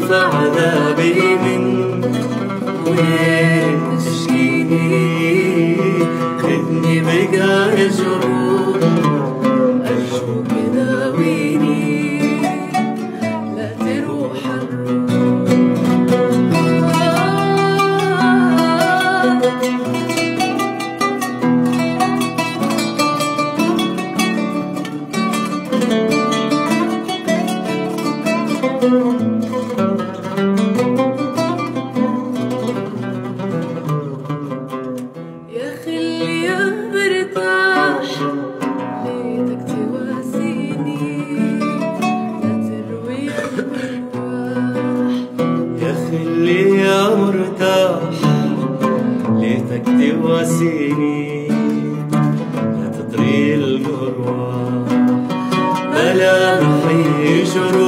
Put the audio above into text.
خف عذابي منك وليه تشكيني خدني بقايا جروح أرجوك داويني لا تروح يا خلي برتاح ليتك تواسيني لا تروي الجراح يا خلي يا مرتاح ليتك تواسيني لا تطري الجراح بلا نحيي جروح